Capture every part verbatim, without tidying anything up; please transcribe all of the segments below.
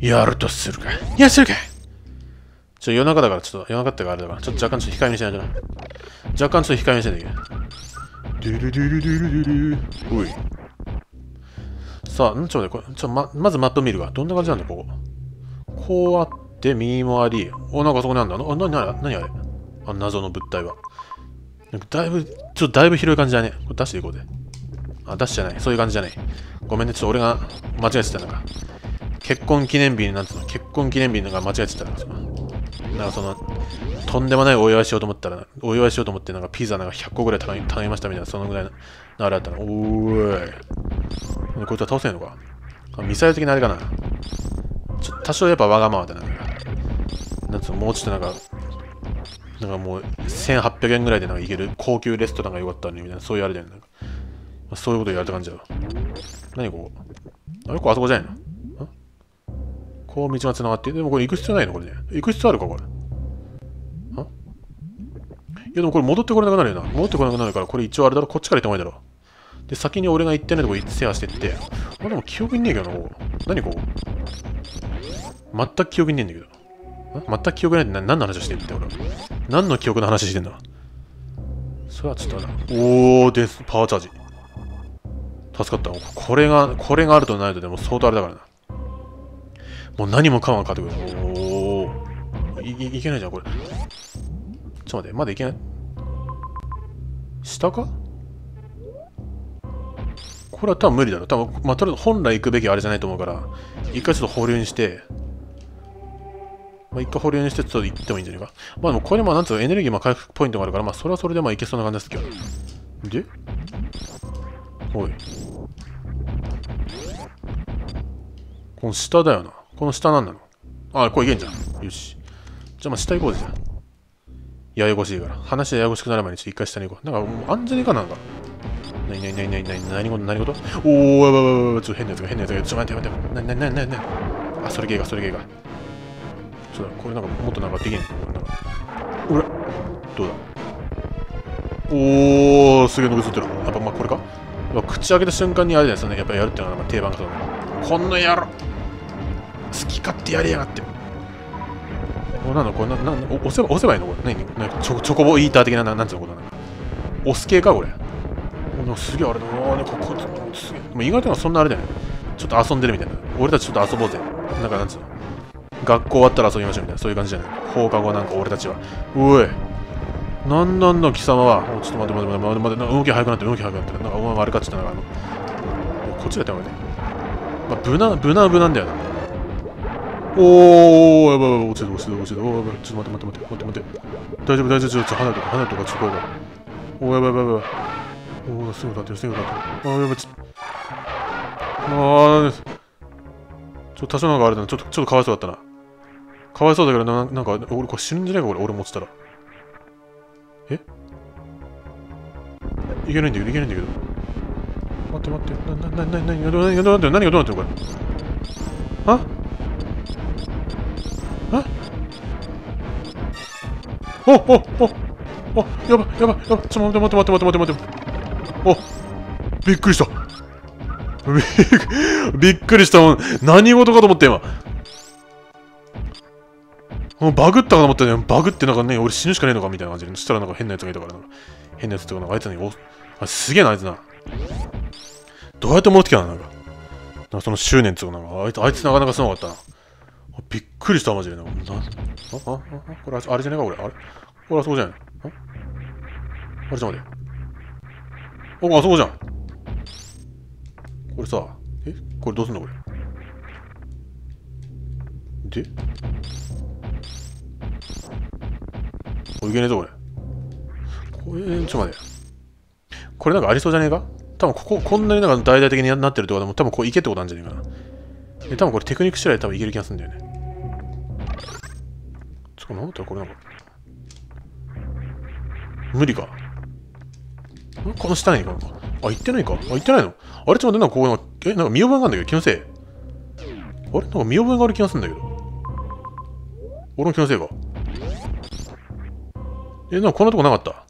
やるとするか。やするか。ちょ、夜中だから、ちょっと、夜中ってかあれだから、ちょっと若干ちょっと控えめにしないとな。若干ちょっと控えめにしないといけない。ドゥルドゥルドゥルドゥル。おい。さあ、んちょ、これ、ちょ、ま、まずマップ見るわ。どんな感じなんだ、ここ。こうあって、右もあり。お、なんかそこにあるんだ。あ、なにあれ何あれあ、謎の物体は。なんかだいぶ、ちょっとだいぶ広い感じだね。これ出していこうぜ。あ、出しじゃない。そういう感じじゃない。ごめんね、ちょっと俺が間違えてたのか。結婚記念日になんつうの、結婚記念日のが間違えてたのか。なんかその、とんでもないお祝いしようと思ったら、お祝いしようと思って、なんかピザなんかひゃっこぐらい頼み頼みましたみたいな、そのぐらいの、あれだったの。おーい。こいつは倒せんのかあ、ミサイル的なあれかな。ちょっと多少やっぱわがままだな。なんつうの、もうちょっとなんか、なんかもうせんはっぴゃくえんぐらいでなんか行ける高級レストランがよかったのにみたいな、そういうあれだよね。なんかまあ、そういうことやれた感じだよ。何ここあれここあそこじゃないのこう道が繋がって、でもこれ行く必要ないのこれね。行く必要あるかこれ。あいやでもこれ戻ってこれなくなるよな。戻ってこれなくなるから、これ一応あれだろ、こっちから行った方がいいだろ。で、先に俺が行ってないとこ制覇してって。あ、でも記憶にねえけどな、ここ。何ここ全く記憶にねえんだけど。全く記憶ないって何の話をしてんだって俺は。何の記憶の話してんだそれはちょっとな。おーです、パワーチャージ。助かった。これが、これがあるとないとでも相当あれだからな。もう何もかもが変わってくる。おー。い、い、いけないじゃん、これ。ちょっと待って、まだいけない。下かこれは多分無理だろ。多分、まあ、とりあえず本来行くべきあれじゃないと思うから、一回ちょっと保留にして、まあ、一回保留にしてちょっと行ってもいいんじゃないか。まあでもこれもなんつうのエネルギーも回復ポイントがあるから、まあそれはそれでまあいけそうな感じですけど。でおい。この下だよな。この下なんなのあ、これいけんじゃん。よし。じゃあまあ下行こうぜ。ややこしいから。話ややこしくなる前にちょっと一回下に行こう。なんかもう安全にかなんか。なになになになになに何事何事おー、やばいやばいやばい。ちょっと変なやつが変なやつが。ちょっと待って待って。なになになになになにあ、それ系がそれ系が。ちょっとこれなんかもっとなんかできんのなんか。うらどうだおー、すげえのぐずってる。やっぱまあこれか口開けた瞬間にあれですね。やっぱやるっていうのは定番かと思う。こんなやろ好き勝手やりやがって。これなんだこれな、な、押せば、押せばいいのこれ。何何チョコ、チョコボイーター的な、ななんつうのことなの押す系かこれ。なんかすげえあれだな。なんかここすげえ。もう意外とそんなあれだよね。ちょっと遊んでるみたいな。俺たちちょっと遊ぼうぜ。なんかなんつうの学校終わったら遊びましょうみたいな。そういう感じじゃない。放課後なんか俺たちは。おい。なんなんだ貴様は。おちょっと待って待って待って待って待って。動き速くなって動き速くなって。なんかお前悪かっちゃったなんかあの。こっちだったよね。まあ、無難、無難無難だよな。おー、やばいやばい、落ちてる落ちてる落ちてる。おー、やばい、ちょっと待って待って待って待って待って。大丈夫大丈夫、ちょっと離れとか離れとかちょっと怖いから。おー、やばいやばいやばい。おー、すぐ立ってるすぐ立ってる。あー、やばい、ちょっと。あー、ちょっと多少なんかあれだな。ちょっと、ちょっとかわいそうだったな。かわいそうだけどな、なんか、俺これ死ぬんじゃないかこれ、俺持ってたら。えいけないんだけど、いけないんだけど。待って待って、な、な、な、な、な、何がどうなってる何がどうなってるこれ。ああおおおおやばいやばいやばい。ちょっと待って待って待って待って待って待って。おびっくりした。びっくりした。もん何事かと思って今。もうバグったかと思ったね。バグってなんかね、俺死ぬしかねえのかみたいな感じで。そしたらなんか変なやつがいたからな。変なやつとかなんかあいつに、おあすげえなあいつな。どうやって戻ってきたのなんか。なんかその執念っていうかなんかあいつ、あいつなかなかすごかったな。びっくりしたマジでな。なあああこれあれじゃねえかこれ。あれこれあそこじゃないああれちょっと待って。おあそこじゃん。これさ、えこれどうすんのこれ。でこれいけねえぞこれ。これ、ちょっと待って。これなんかありそうじゃねえか多分ここ、こんなになんか大々的になってるってことはもう多分こういけってことなんじゃねえかな。え、多分これテクニック次第で多分いける気がするんだよね。ちょっとなんだったらこれなんか。無理か。んこの下に行くのか。あ、行ってないか。あ、行ってないのあれちょっと待って、なんかここなんか、え、なんか見覚えがあるんだけど、気のせい。あれなんか見覚えがある気がするんだけど。俺の気のせいか。え、なんかこんなとこなかった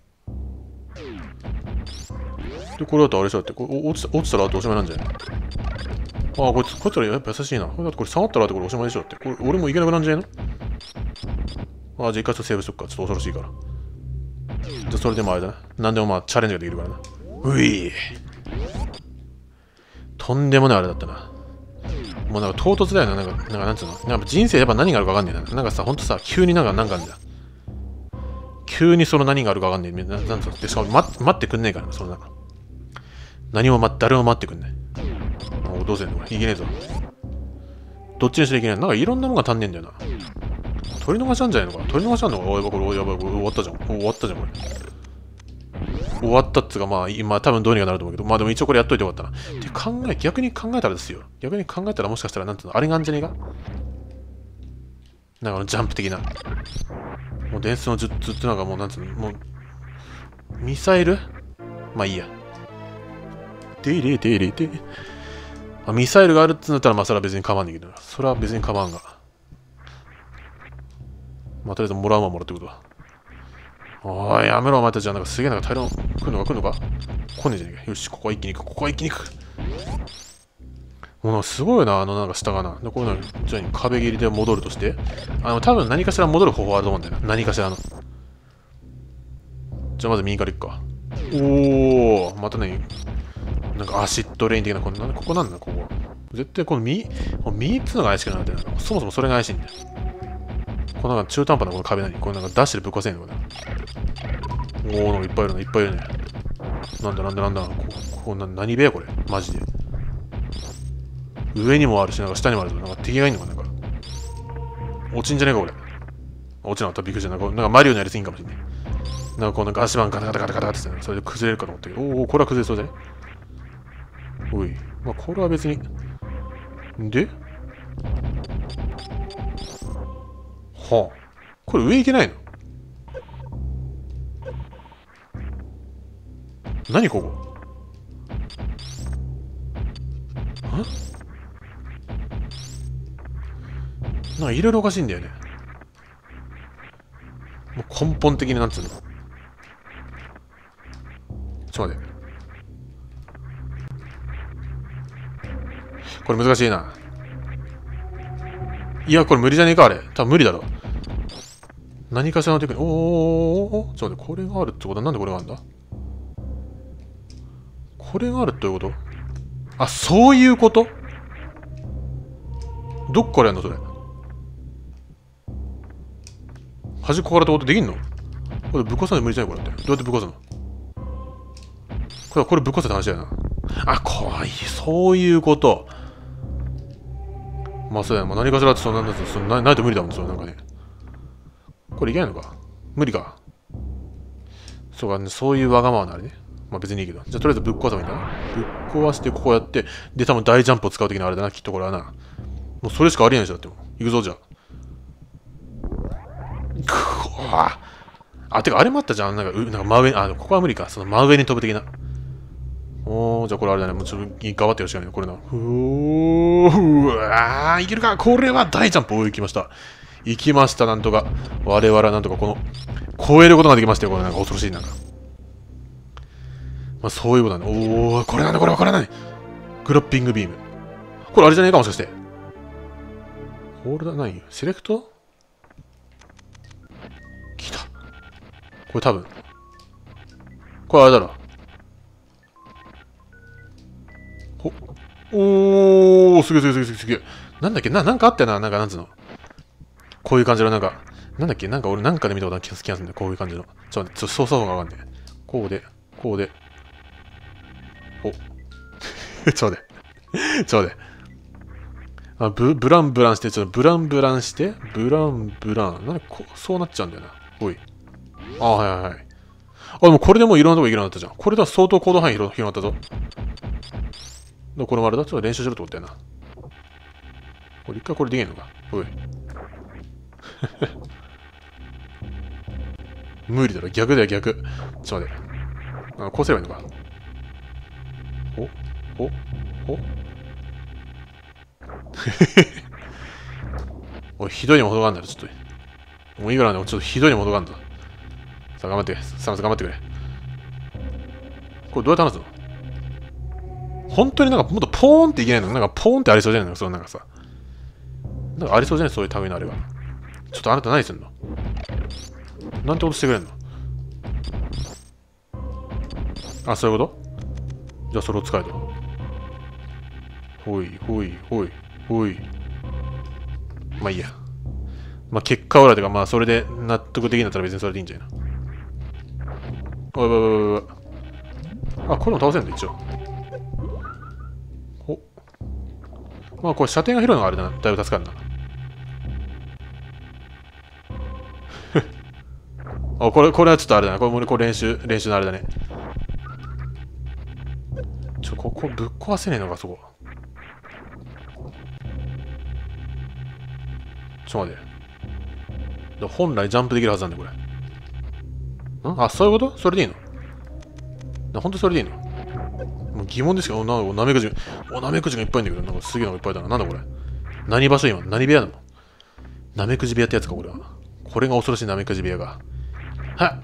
で、これだとあれしだって、これ落ちた、落ちたらあとおしまいなんじゃないあ、 あ、こいつ、こいつらやっぱ優しいな。だってこれ下がったらってこれおしまいでしょって。これ俺もいけなくなんじゃねえの？あ、じゃあ一回ちょっとセーブしとくか。ちょっと恐ろしいから。じゃあそれでもあれだな。なんでもまあチャレンジができるからな。ういとんでもないあれだったな。もうなんか唐突だよな。なんか、なんかなんつうの。なんか人生やっぱ何があるかわかんねえな。なんかさ、ほんとさ、急になんかなんかあるんだよ。急にその何があるかわかんねえ。ななんつうの。で、しかも待待ってくんねえからな、そのなんか。何も待って、誰も待ってくんねえ。もうどうせんのこれ。いけねえぞ。どっちにしろいけない。なんかいろんなものが足んねえんだよな。取り逃しあんじゃないのか取り逃しあんのかおい、これ、やばい、これ終わったじゃん。終わったじゃん、これ。終わったっつうか、まあ、今、多分どうにかなると思うけど、まあでも一応これやっといてよかったな。って考え、逆に考えたらですよ。逆に考えたらもしかしたら、なんていうの、あれがあんじゃねえかなんかあのジャンプ的な。もう伝説の術ってなんかもう、なんつうの、もう、ミサイルまあいいや。でいれでいれで。あ、ミサイルがあるっつうんだったら、まあそれは別に構わんねえけど、それは別に構わんが。まあとりあえずもらうもんもらってことは。おい、やめろ、お前たちは。なんかすげえなんか大量来るのか来るのか来ねえじゃねえか。よし、ここは一気に行く。ここは一気に行く。もうなんかすごいな、あのなんか下がな。で、こういうの、じゃあ壁切りで戻るとして。あの、多分何かしら戻る方法あると思うんだよな。何かしらの。じゃあまず右から行くか。おー、またね、なんかアシッドレイン的な、こんな、ここなんだ、ここ。絶対この右、右っつうのが怪しくなってる。そもそもそれが怪しいんだよ。このなんか中途半端なこの壁何これなんかダッシュでぶっ壊せんのかなおー、なんかいっぱいいるね、いっぱいいるね。なんだなんだなんだ、ここな何部屋これマジで。上にもあるし、なんか下にもある。なんか敵がいんのかなんか。落ちんじゃねえか、これ。落ちなかったらびっくりした。なんか、なんかマリオのやりすぎんかもしんない。なんかこう、なんか足盤ガタガタガタガタってって、それで崩れるかと思ったけど、おお、これは崩れそうじゃねおい。まあ、これは別に。ではあ。これ上行けないの何ここんなんかいろいろおかしいんだよね。もう根本的になんつうの。ちょっと待って。これ難しいな。いや、これ無理じゃねえか、あれ。多分無理だろ。何かしらのテクニック。おーおーおーおーちょっと待って、これがあるってことはなんでこれがあるんだこれがあるってどういうことあ、そういうことどっからやんのそれ。端っこからってことできんのこれぶっ壊さないと無理じゃないこれって。どうやってぶっ壊すのこれ、これぶっ壊せた話だよな。あ、怖い。そういうこと。まあそうやな。まあ、何かしらってそんなんだと、そんなないと無理だもん、それなんかね。これいけないのか無理か。そうかね、そういうわがままなあれね。まあ別にいいけど。じゃあとりあえずぶっ壊せばいいんだな。ぶっ壊してここやって、で多分大ジャンプを使う的なあれだな、きっとこれはな。もうそれしかありえないでしょ、だってもう。行くぞ、じゃあ。くわあ、てかあれもあったじゃん。なんか、うなんか真上に、あ、ここは無理か。その真上に飛ぶ的な。おー、じゃあこれあれだね。もうちょっと頑張ってよしかないね。これな。うおー、うわー、いけるか。これは大ジャンプを行きました。行きました、なんとか。我々はなんとかこの、超えることができましたよ。これなんか恐ろしいなんか。まあそういうことなんだ。おー、これなんだこれわからない。グラッピングビーム。これあれじゃねえかもしかして。ホールダー何セレクト来た。これ多分。これあれだろ。ほ、おー、すげえすげえすげえすげえ。なんだっけな、なんかあったよな。なんかなんつうの。こういう感じのなんか、なんだっけなんか俺なんかで見たことある気がするんだよ。こういう感じの。ちょっと待って、ちょっと操作法がわかんねえ。こうで、こうで。お。ちょっと待って。ちょっと待って。あブブランブランして、ちょっとブランブランして、ブランブラン。なんでこそうなっちゃうんだよな。おい。あ、はいはいはい。あ、でもこれでもういろんなとこ行けるようになったじゃん。これでは相当行動範囲広広がったぞ。でこれもあれだ。ちょっと練習しろってことだよな。これ一回これできんのか。おい。無理だろ。逆だよ、逆。ちょっと待って。あ、こうすればいいのか。おおおおい、ひどいにも程があるんだよ、ちょっと。もういいからね、ちょっとひどいにも程があるんだ。さあ、頑張って。サムス頑張ってくれ。これどうやって話すの本当になんかもっとポーンっていけないの？なんかポーンってありそうじゃないの？そのなんかさ。なんかありそうじゃないそういう類のあれが。ちょっとあなた何すんの？なんてことしてくれんの？あ、そういうこと？じゃあそれを使えと。ほい、ほい、ほい、ほい。まあいいや。まあ結果オーラというか、まあそれで納得できんだったら別にそれでいいんじゃないの？おいおいおいおい。あ、これも倒せんだ、一応。お。まあこれ射程が広いのがあれだな。だいぶ助かるな。あ、これ、これはちょっとあれだな。これ、これ練習、練習のあれだね。ちょ、ここぶっ壊せねえのか、そこ。ちょっと待って。本来ジャンプできるはずなんだよ、これ。んあ、そういうこと？それでいいの？ほんとそれでいいの？もう疑問ですけど、な、なめくじが、お、なめくじがいっぱいいんだけど、なんかすげえのがいっぱいだな。なんだこれ。何場所今？何部屋なの？なめくじ部屋ってやつか、これは。これが恐ろしいなめくじ部屋が。はっ！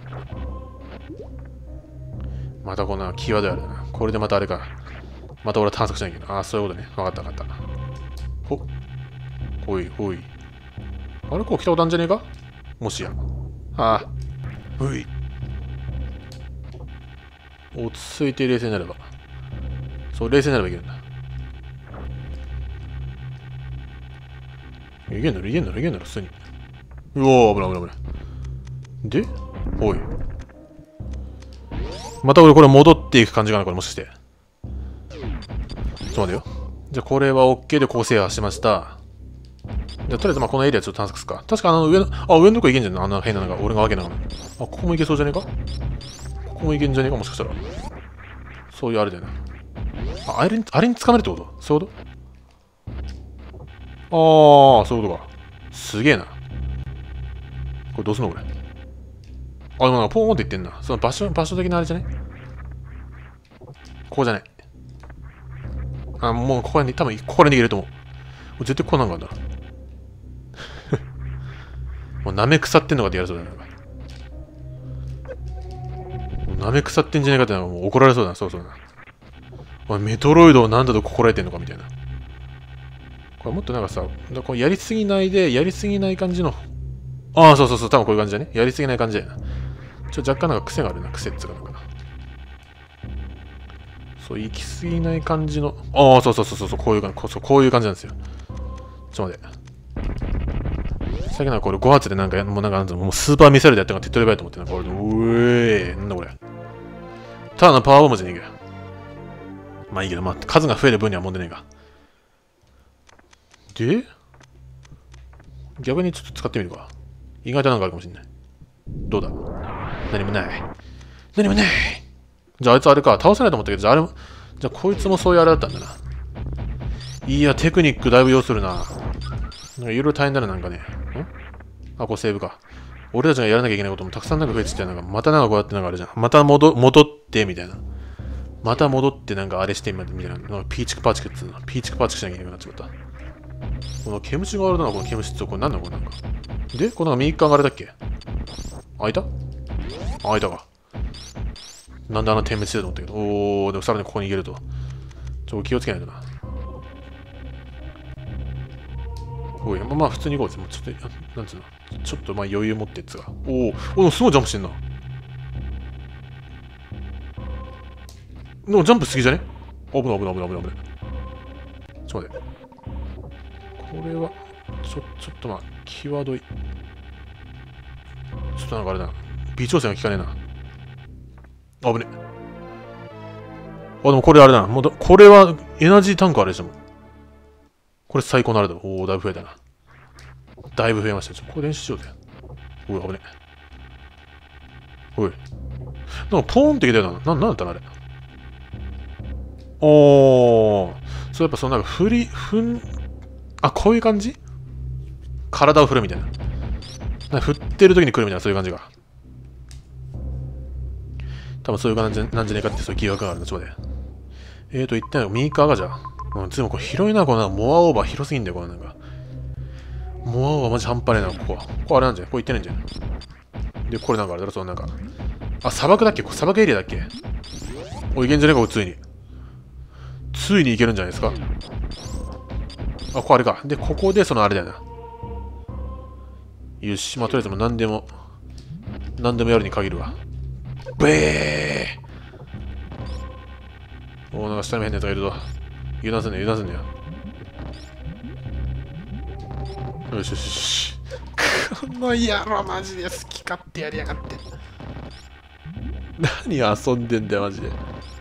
またこんなキーワードあるな。これでまたあれか。また俺は探索しないけど。ああ、そういうことね。わかったわかった。ほ、ほいほい。あれこう来たことあるんじゃねえか？もしや。ああ。ほい。落ち着いて冷静になれば。そう、冷静になればいけるんだ。いけんだろ、いけんだろ、いけんだろ、普通に。うおー、危ない危ない危ない。で、ほい。また俺これ戻っていく感じかな、これもしかして。ちょっと待てよ。じゃあこれは OK でこう制覇しました。じゃあとりあえずまあこのエリアちょっと探索すか。確かあの上の、あ、上のとこ行けんじゃん。あんな変なのが、俺がわけなの。あ、ここも行けそうじゃねえか？ここも行けんじゃねえかもしかしたら。そういうあれだよね。あ、あれに、あれに掴めるってこと？そういうこと？ああ、そういうことか。すげえな。これどうすんのこれ。あ、でもなんかポーンって言ってんな。その場所、場所的なあれじゃね？ここじゃない。あ、もうここに、多分ここに逃げると思う。絶対ここなんかあんだ。もう舐め腐ってんのかってやるそうだな。もう舐め腐ってんじゃねえかってのはもう怒られそうだな。そうそうだな。お前メトロイドを何だと心得てんのかみたいな。これもっとなんかさ、こうやりすぎないで、やりすぎない感じの。ああ、そうそうそう、多分こういう感じだね。やりすぎない感じだよな。ちょ、若干なんか癖があるな。癖っつうかなんかな。そう、行き過ぎない感じの。ああ、そうそうそうそう、こういう感じ、そうこういう感じなんですよ。ちょっと待って。さっきなんかこれご発でなんか、もうなんかなんつうの、もうスーパーミサイルでやったのが手っ取り早いと思ってなんかこれで、うえー、なんだこれ。ただのパワーボムじゃねえかよ。まあいいけど、まあ数が増える分には問題ねえか。で逆にちょっと使ってみるか。意外となんかあるかもしれない。どうだ？何もない。何もない。じゃああいつあれか。倒せないと思ったけど、じゃああれも、じゃあこいつもそういうあれだったんだな。いや、テクニックだいぶ要するな。なんかいろいろ大変だな、なんかね。んあ、これセーブか。俺たちがやらなきゃいけないこともたくさんなんか増えてきて、なんかまたなんかこうやってなんかあれじゃん。また戻戻ってみたいな。また戻ってなんかあれしてみたいな。なんかピーチクパーチクっつうの。ピーチクパーチクしなきゃいけなくなっちまった。この毛虫があれだな、この毛虫ってこれなんだこれなんか。で、この右側があれだっけ？開いた？開いたか。なんであんな点滅してると思ったけど。おー、でもさらにここに逃げると。ちょっと気をつけないとな。おい、まあ、まあ普通に行こうぜ。もうちょっと、なんつうの。ちょっとまあ余裕持ってっつうか。おー、おー、すごいジャンプしてんな。でもジャンプすぎじゃね？危ない危ない危ない危ない危ない。ちょっと待って。これは、ちょ、ちょっとまあ、際どい。ちょっとなんかあれだな。微調整が効かねえな。危ねえ。あ、でもこれあれだな。もうだこれはエナジータンクあれでしょ。これ最高のあれだ。おお、だいぶ増えたな。だいぶ増えました。ちょ、これ練習しようぜ。おい、危ねえ。おい。なんかポーンってきたよな。な、なんだったのあれ。おー。そう、やっぱそのなんか振り、ふん、あ、こういう感じ？体を振るみたいな。なんか振ってる時に来るみたいな、そういう感じが。多分そういう感じなんじゃねえかってそういう疑惑があるんだ。ちょっと待って。えーと、一体右側がじゃあ。うん、でもこれ広いな、このモアオーバー広すぎんだよ、これなんか。モアオーバーマジ半端ねえな、ここは。ここあれなんじゃん。ここ行ってないんじゃん。で、これなんかあれだろ、そのなんか。あ、砂漠だっけ？これ砂漠エリアだっけ？おい、いけんじゃねえか、ついに。 ついにいけるんじゃないですか。あ、ここあれか。で、ここでそのあれだよな。よし、まあ、とりあえずもう何でも、何でもやるに限るわ。べーおー、なんか下にも変なやつがいるぞ。油断すんねよ、油断すんねよ。よしよしよし。この野郎マジで好き勝手やりやがって。何遊んでんだよ、マジで。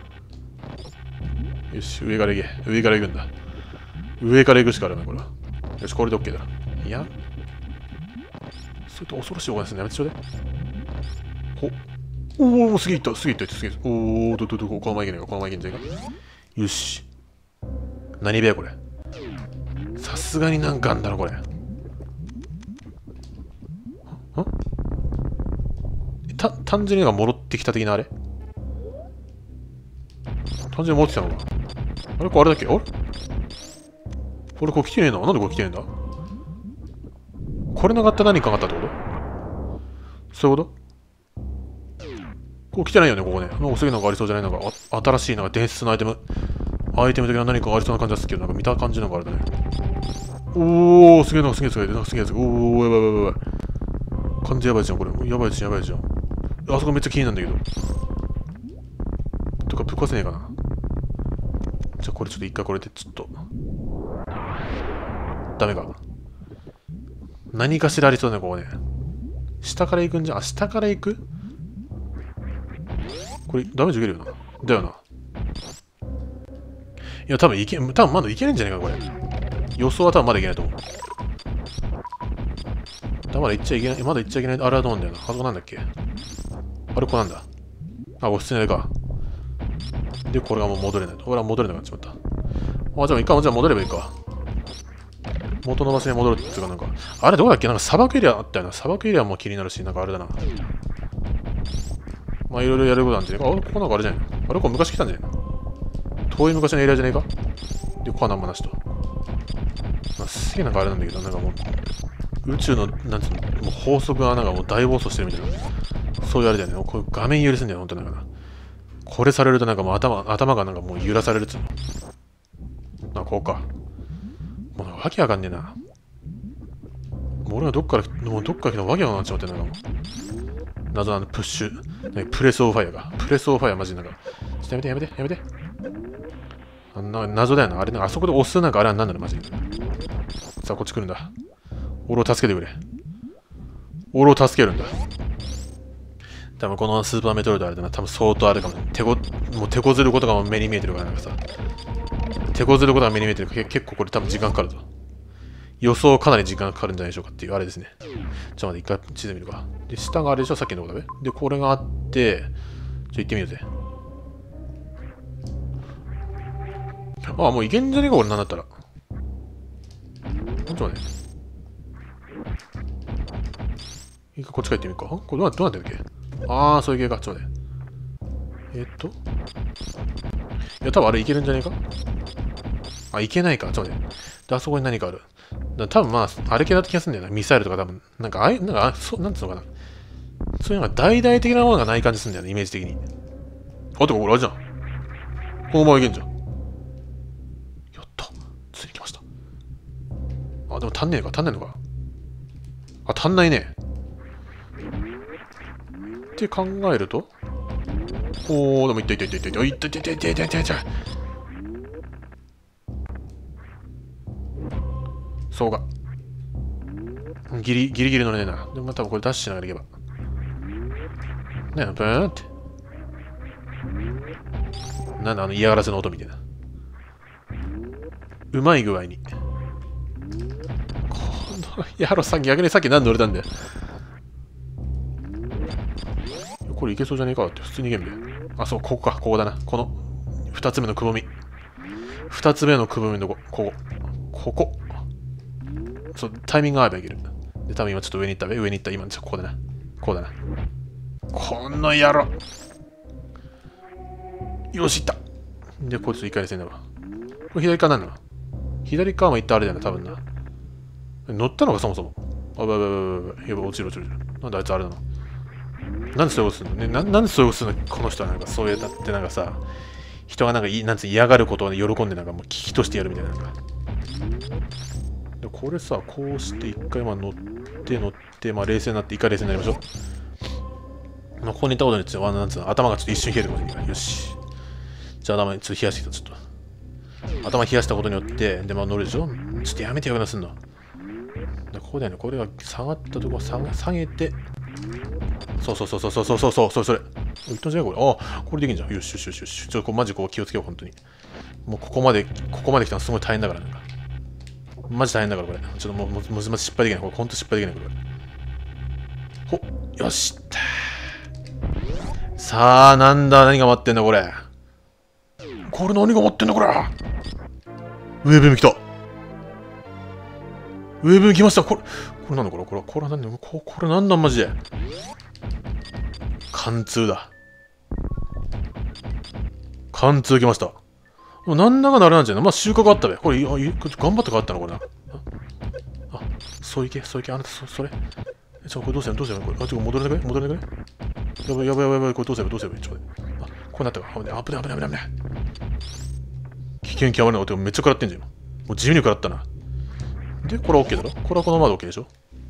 よし、上から行け。上から行くんだ。上から行くしかあるな、これは。よし、これで OK だ。いや、そういった恐ろしいお金するのやめてちょうだい。ほおお、すげえいった、すげえいった、すげえ。おお、どどどこ、このままいけないか、このままいけんじゃないか。よし。何部屋これ。さすがになんかあんだろ、これ。んた、単純になんか戻ってきた的なあれ単純に戻ってきたのか。あれこれあれだっけあれこれこう来てねえな。なんでこれ来てねえんだこれなかったら何かがあったってことそういうことこう来てないよね、ここね。なんかすげえなんかありそうじゃないなんかあ新しいなんか伝説のアイテム。アイテム的な何かがありそうな感じですけど、なんか見た感じなんかあれだね。おー、すげえなんかすげえすげえ、なんかすげえすげえ。おー、やばいやばいやばい。感じやばいじゃん、これ。やばいじゃん、やばいじゃん。あそこめっちゃ気になるんだけど。とかぶっ壊せねえかな。じゃあこれちょっと一回これでちょっと。ダメか。何かしらありそうだね、ここね。下から行くんじゃん。あ、下から行くこれ、ダメージ受けるよな。だよな。いや、多分いけ、多分まだいけないんじゃないか、これ。予想は多分まだいけないと思う。だまだ行っちゃいけない、まだ行っちゃいけない、あれはどうなんだよな。あそこなんだっけあれ、ここなんだ。あ、お普通のあれか。で、これがもう戻れないと。これは戻れなくなっちまった。あ、じゃあ、一回、じゃあ戻ればいいか。元の場所に戻るっていうかなんか、あれどこだっけなんか砂漠エリアあったよな。砂漠エリアも気になるし、なんかあれだな。まあいろいろやることなんて、あ、ここなんかあれじゃないのあれこれ昔来たんじゃないの遠い昔のエリアじゃねえかで、ここはなんもなしと。まあ、すげえなんかあれなんだけど、なんかもう、宇宙の、なんつうの、もう法則がなんかもう大暴走してるみたいな。そういうあれだよね。こう画面揺れすんだよ、ほんとなんかな。これされるとなんかもう頭、頭がなんかもう揺らされるっつうの。あ、こうか。もうわけわかんねえな。もう俺がどっから、もうどっから来たのわけわかんなっちまってんだからもう。謎のあのプッシュ、プレスオブファイアか。プレスオブファイアマジでなんか。ちょっとやめてやめてやめて。あんな謎だよな。あれなんかあそこで押すなんかあれは何なのマジで。さあこっち来るんだ。俺を助けてくれ。俺を助けるんだ。多分このスーパーメトロイドあれだな。多分相当あれかも。手こ、もう手こずることが目に見えてるからなんかさ。手こずることが目に見えてるから結構これ多分時間かかるぞ。予想かなり時間かかるんじゃないでしょうかっていうあれですね。ちょっと待って、一回地図見るか。で、下があれでしょさっきのとこだべ。で、これがあって、ちょっと行ってみるぜ。ああ、もう行けんじゃねえか、俺なんだったら。ちょっと待って。一回こっち帰ってみるか。これどうなってどうなってんだっけああ、そういう系か。ちょっと待って。えっと。いや、多分あれいけるんじゃねえかあ、いけないか。ちょっと待って。で、あそこに何かある。だ多分まあ、あれ系だった気がするんだよな。ミサイルとか多分。なんか、あい、なんか、そう、なんつうのかな。そういうのが大々的なものがない感じするんだよね、イメージ的に。あ、てかこれあれじゃん。このままいけんじゃん。やった。ついに来ました。あ、でも足んねえか、足んねえのか。あ、足んないね。って考えると。おー、でもいったいったいったいったいったいったいったいったいったいったいった。そうか。ギリ、ギリギリ乗れねえな。でも多分これダッシュしながらいけば。ねえ、ブーンって。なんだあの嫌がらせの音みたいな。うまい具合に。この野郎さん逆にさっき何乗れたんだよ。これいけそうじゃねえかって普通にゲームで。あ、そう、ここか、ここだな。この二つ目のくぼみ。二つ目のくぼみのここ。ここ。そう、タイミング合えばいける。で、多分今ちょっと上に行ったべ。上に行った。今、ちょっとここだな。こうだな。この野郎。よし、行った。で、こいつ一回でせんだわ。これ左側なんだ左側も行ったあれだよな、多分な。乗ったのか、そもそも。あ、ばばばばば。やば、落ちる落ちる。なんであいつあれなのなんでそういうことするのねな、なんでそういうことするのこの人はなんかそういうだってなんかさ、 人がなんかい、なんつう嫌がることを、ね、喜んでなんかもう危機としてやるみたいな。なんかでこれさ、こうして一回まあ乗って乗って、まあ冷静になって、一回冷静になりましょう。まあここにいたことによって、なんつうの、頭がちょっと一瞬冷えるかもしれない。よし。じゃあ頭にちょっと冷やしてきた、ちょっと。頭冷やしたことによって、で、まあ乗るでしょ。ちょっとやめてよ、なすんの。でここだよね、これが下がったところ下げ下げて、そうそうそうそうそうそうそうそう、それそれ。言ったじゃん、これ。ああ、これできんじゃん。よしよしよしよし。ちょっとこうマジこう気をつけよう、本当に。もうここまで、ここまで来たのすごい大変だから、なんか。マジ大変だから、これ。ちょっともう、もう、もう失敗できない。これ、ほんと失敗できない、これ。ほよしった。さあ、なんだ、何が待ってんだ、これ。これ何が待ってんだ、これ。ウェブに来た。ウェブに来ました。これ、これなんだ、これ。これ、これなんだ、ここれなんだ、マジで。貫通だ。貫通来ました。なんだかなれなんじゃない。まあ収穫あったべ。これ、頑張って変わったのこれな。あ、そういけ、そういけ、あなた、そそれ。ちょ、これどうするどうするこれ、あ、ちょ、戻れなくね戻れなくねやばいやばいやばいやばい、これどうすればどうすればいいちょっと待って。あ、こうなったか。危ない、危ない、危ない、危ない。危険極まりない。めっちゃ食らってんじゃん、今。もう地味に食らったな。で、これは OK だろこれはこのままで OK でしょ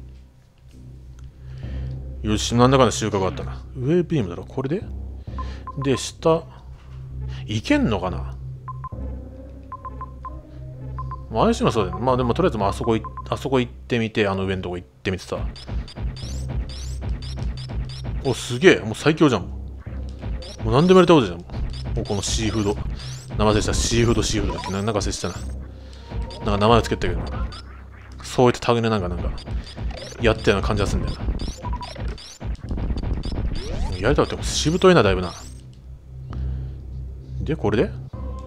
よし、なんだかんだ収穫あったな。上ビームだろこれでで、下、いけんのかなまあ、相性はそうだよね。まあでもとりあえずまああそこい、あそこ行ってみて、あの上のとこ行ってみてさ。お、すげえ。もう最強じゃん。もう何でもやれたことじゃん。もうこのシーフード。名前忘れした。シーフード、シーフードだっけな。なんか忘れしたな。なんか名前をつけたけど、そういった類のなんかなんか、やったような感じがするんだよな。やりたかった。しぶといな、だいぶな。で、これで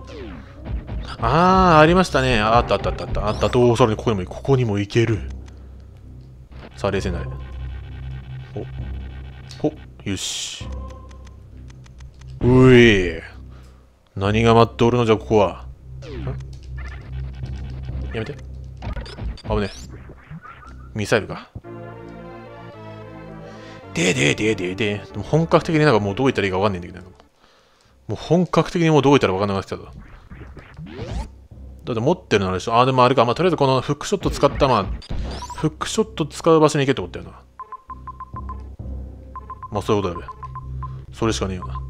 あー、ありましたね。あったあったあったあった。あったと、さらにここにも、ここにも行ける。さあ、冷静になれ。お、お、よし。うい。何が待っておるのじゃ、ここは。やめて。危ねえ。ミサイルか。ででででで。でも本格的になんかもうどう言ったらいいかわかんないんだけど、もう本格的にもうどう言ったらわかんなくなってきたぞ。だって持ってるのあれでしょ。ああ、でもあれか。まあ、とりあえずこのフックショット使った、まあ、フックショット使う場所に行けってことだよな。まあ、そういうことだべ。それしかねえよな。